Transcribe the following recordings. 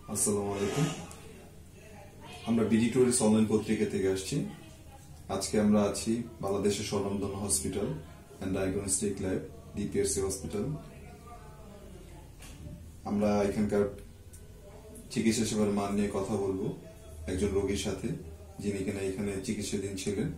আসসালামু আলাইকুম। আমরা বিডি টুরিস্ট অনলাইন পত্রিকা থেকে আসছি। আজকে আমরা আছি বাংলাদেশের স্বনামধন্য hospital and diagnostic lab DPRC hospital. আমরা এখানকার চিকিৎসা সেবার মান নিয়ে কথা বলবো একজন রোগীর সাথে, যিনি কিনা এখানে চিকিৎসাধীন ছিলেন।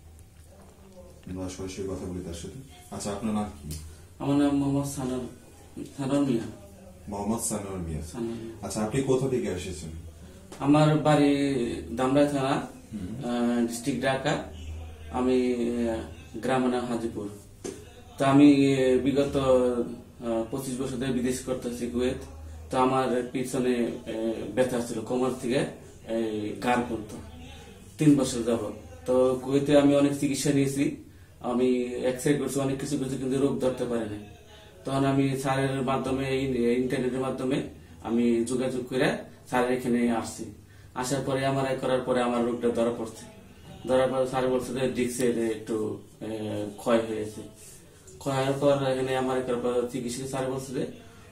আমরা সরাসরি কথা বলি তার সাথে। আচ্ছা, আপনার নাম কি? আমার নাম মোহাম্মদ সানোয়ার মিয়া। মোহাম্মদ সানোয়ার মিয়া। আচ্ছা, আপনি কোথা থেকে এসেছেন? আমার বাড়ি দামরাই থানা, ডিস্ট্রিক্ট ঢাকা। আমি গ্রামের নাম হাজিপুর। তো আমি বিগত 25 বছর ধরে বিদেশ করতেছি কুয়েত। তো আমার পিছনে ব্যথা ছিল কোমর থেকে গার পর্যন্ত 3 বছর যাবত। তো কুয়েতে আমি অনেক চিকিৎসা নিয়েছি, আমি এক্সরে করছি, অনেক কিছু করছি, কিন্তু রোগ ধরতে পারি নাই। তখন আমি স্যারের মাধ্যমে, ইন্টারনেটের মাধ্যমে আমি যোগাযোগ করে স্যারের এখানে আসছি। আসার পরে এমআরআই করার পরে আমার রোগটা ধরা পড়ছে। ধরার পরে স্যার বলছে যে ডিস্কের একটু ক্ষয় হয়েছে। ক্ষয়ের পর এখানে এমআরআই করার পর চিকিৎসা স্যার বলছে যে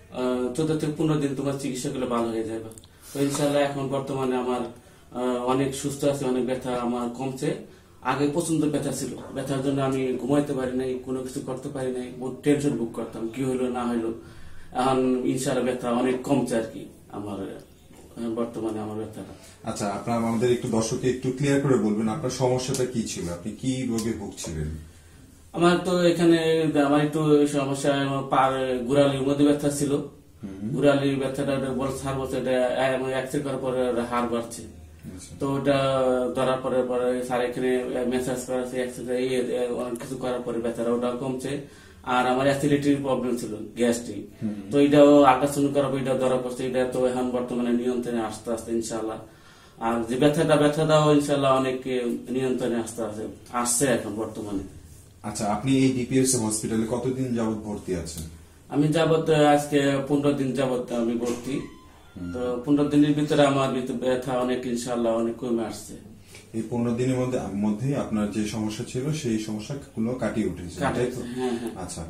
14 থেকে 15 দিন তোমার চিকিৎসা করলে ভালো হয়ে যাবে। তো ইনশাল্লাহ এখন বর্তমানে আমার অনেক সুস্থ আছে, অনেক ব্যথা আমার কমছে। আগে প্রচন্ড ব্যথা ছিল, ব্যথার জন্য আমি ঘুমাইতে পারি নাই, কোনো কিছু করতে পারি নাই, বহুত টেনশন বুক করতাম কি হইলো না হইলো। এখন ইনশাল্লাহ ব্যথা অনেক কমছে আর কি আমার বর্তমানে আমার ব্যথাটা। আচ্ছা, আপনার আমাদের একটু দর্শককে একটু ক্লিয়ার করে বলবেন আপনার সমস্যাটা কি ছিল, আপনি কি রোগে ভুগছিলেন? আমার তো এখানে আমার একটু সমস্যা, পার গোড়ালির মধ্যে ব্যথা ছিল। গোড়ালির ব্যথাটা স্যার বলছে এক্সরে করার পরে হাড় বাড়ছে। তো ওটা ধরার পরে স্যার এখানে মেসাজ করাছে, অনেক কিছু করার পরে ব্যথাটা ওটাও কমছে। আর আমার অ্যাসিডিটির প্রবলেম ছিল, গ্যাস্ট্রিক। তো এটাও আল্ট্রাসাউন্ড করার পর এটা ধরা পড়ছে। এটা তো এখন বর্তমানে নিয়ন্ত্রণে আসতে আসতে ইনশাল্লাহ। আর যে ব্যথাটাও ইনশাল্লাহ অনেক নিয়ন্ত্রণে আসছে এখন বর্তমানে। আচ্ছা, আপনি এই ডিপিএসসি হসপিটালে কতদিন যাবত ভর্তি আছেন? আমি আজকে 15 দিন যাবত আমি ভর্তি। তো 15 দিনের ভিতরে আমার ব্যথা অনেক ইনশাল্লাহ অনেক কমে আসছে। এই 15 দিনের মধ্যে আপনার যে সমস্যা ছিল সেই সমস্যাগুলো কাটিয়ে উঠেছে, তাই তো? হ্যাঁ। আচ্ছা,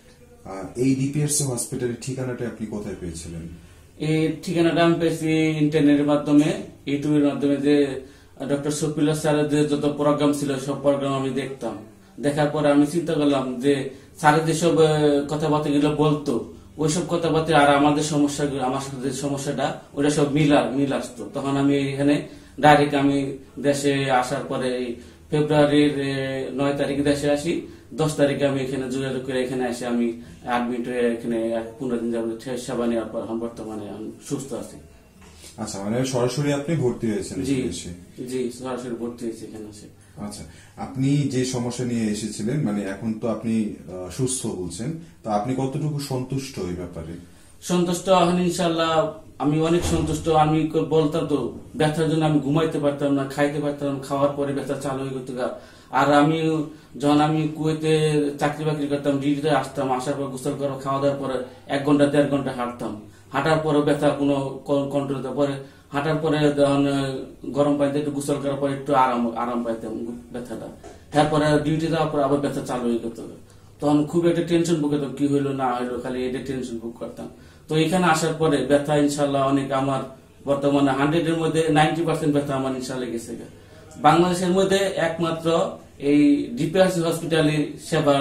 এই ডিপিএসসি হসপিটালের ঠিকানাটা আপনি কোথায় পেয়েছিলেন? এই ঠিকানাটা আমি পেয়েছি ইন্টারনেটের মাধ্যমে, ইউটিউবের মাধ্যমে। যে ডক্টর শফিউল্লাহ স্যারের যে যত প্রোগ্রাম ছিল সব প্রোগ্রাম আমি দেখতাম। দেখার পরে আমি চিন্তা করলাম যে স্যারের যেসব কথাবার্তা গুলো বলতো, ওইসব কথাবার্তা আর আমাদের সমস্যা, আমার সাথে যে সমস্যাটা ওটা সব মিল আসতো। তখন আমি এখানে ডাইরেক্ট আমি দেশে আসার পরে ফেব্রুয়ারির 9 তারিখে দেশে আসি। 10 তারিখে আমি এখানে যোগাযোগ করে এখানে এসে আমি অ্যাডমিট হয়ে এখানে 15 দিন যাবত সেবা নেওয়ার পর বর্তমানে আমি সুস্থ আছি। আচ্ছা, মানে সরাসরি আপনি ভর্তি হয়েছেন? জি, সরাসরি ভর্তি হয়েছি এখানে এসে। আচ্ছা, আপনি যে সমস্যা নিয়ে এসেছিলেন, মানে এখন তো আপনি সুস্থ বলছেন, তো আপনি কতটুকু সন্তুষ্ট এই ব্যাপারে? সন্তুষ্ট এখন ইনশাল্লাহ আমি অনেক সন্তুষ্ট। আমি বলতাম তো ব্যথার জন্য আমি ঘুমাইতে পারতাম না, খাইতে পারতাম না, খাওয়ার পরে ব্যথা চালু হয়ে যেত। আর আমি যখন আমি কুয়েতে চাকরি বাকরি করতাম, ডিউটিতে আসতাম, আসার পর গোসল করা, খাওয়া দাওয়ার পরে 1 ঘন্টা 1.5 ঘন্টা হাঁটতাম। হাঁটার পরে ব্যথা কোনো কন্ট্রোল হতে পরে, হাঁটার পরে যখন গরম পানিতে একটু গোসল করার পরে একটু আরাম পাইতাম ব্যথাটা। তারপরে ডিউটি যাওয়ার পর আবার ব্যথা চালু হয়ে যেত। তখন খুব একটা টেনশন বুক হতো, কি হইলো না হইলো, খালি এটা টেনশন বুক করতাম। তো এখানে আসার পরে ব্যথা ইনশাল্লাহ অনেক আমার বর্তমানে 100-এর মধ্যে 90% ব্যথা আমার ইনশাল্লাহ গেছে। বাংলাদেশের মধ্যে একমাত্র এই ডিপিআরসি হসপিটালের সেবা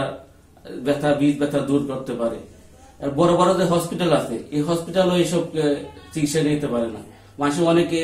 ব্যথা দূর করতে পারে। আর বড় বড় যে হসপিটাল আছে, এই হসপিটালও এইসব চিকিৎসা নিতে পারে না। মানুষ অনেকে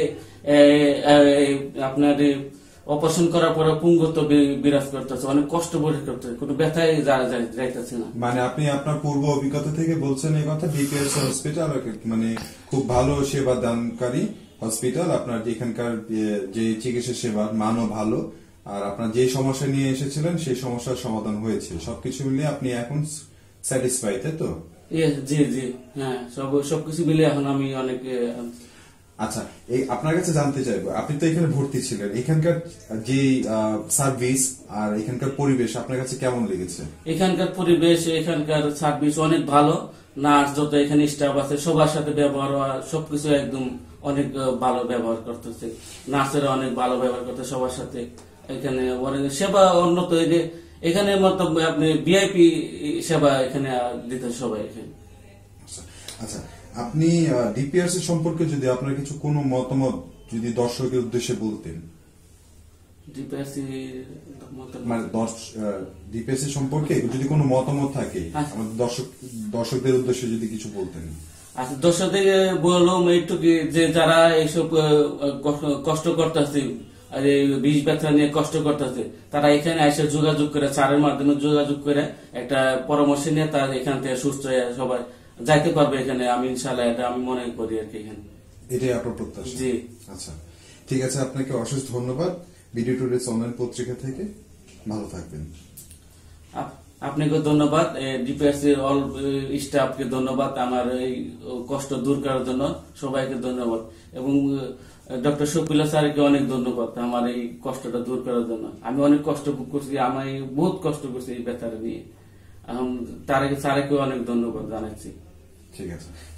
আপনার অপারেশন করার পরে পুঙ্গত্ব বিরাজ করতেছে, অনেক কষ্ট বোধ করতেছে, কোনো ব্যথায় যাইতেছে না। মানে আপনি আপনার পূর্ব অভিজ্ঞতা থেকে বলছেন এই কথা? ডিপিআরসি হসপিটাল মানে খুব ভালো সেবা দানকারী হসপিটাল, আপনার এখানকার যে চিকিৎসা সেবার মানও ভালো, আর আপনার যে সমস্যা নিয়ে এসেছিলেন সেই সমস্যার সমাধান হয়েছে, সবকিছু মিলিয়ে আপনি এখন স্যাটিসফাই, তাই তো? জি, হ্যাঁ, সবকিছু মিলে এখন আমি অনেক। আচ্ছা, এই আপনার কাছে জানতে চাইবো, আপনি তো এখানে ভর্তি ছিলেন, এখানকার যে সার্ভিস আর এখানকার পরিবেশ আপনার কাছে কেমন লেগেছে? এখানকার পরিবেশ, এখানকার সার্ভিস অনেক ভালো। নার্স যত এখানে স্টাফ আছে সবার সাথে ব্যবহার, সবকিছু একদম অনেক ভালো ব্যবহার করতেছে। নার্সেরা অনেক ভালো ব্যবহার করতে সবার সাথে। এখানে অনেক সেবা উন্নত, এখানে মতো আপনি ভিআইপি সেবা এখানে দিতে সবাই এখানে। আচ্ছা, আপনি ডিপিআরসি সম্পর্কে যদি আপনার কিছু কোনো মতামত যদি দর্শকের উদ্দেশ্যে বলতেন, ডিপিআরসি মানে ডিপিআরসি সম্পর্কে যদি কোনো মতামত থাকে আমাদের দর্শকদের উদ্দেশ্যে যদি কিছু বলতেন। আচ্ছা, দর্শকদের বললাম একটু কি, যে যারা এইসব কষ্ট করতেছে, আর এই বিষ ব্যথা নিয়ে কষ্ট করতেছে, তারা এখানে এসে যোগাযোগ করে, চারের মাধ্যমে যোগাযোগ করে একটা পরামর্শ নিয়ে তারা এখান থেকে সুস্থ হয়ে সবাই যাইতে পারবে এখানে। আমি ইনশাল্লাহ এটা আমি মনে করি আর কি এখানে। এটাই আপনার প্রত্যাশা? জি। আচ্ছা, ঠিক আছে, আপনাকে অশেষ ধন্যবাদ বিডি টুডেস অনলাইন পত্রিকা থেকে। ভালো থাকবেন। আপনাকে ধন্যবাদ, ডিপিআরসি অল স্টাফকে ধন্যবাদ আমার এই কষ্ট দূর করার জন্য, সবাইকে ধন্যবাদ, এবং ডক্টর শফিউল্লাহ স্যারকে অনেক ধন্যবাদ আমার এই কষ্টটা দূর করার জন্য। আমি অনেক কষ্ট ভোগ করছি, আমি বহুত কষ্ট করছি এই ব্যথাটা নিয়ে। এখন স্যারকে অনেক ধন্যবাদ জানাচ্ছি। ঠিক আছে।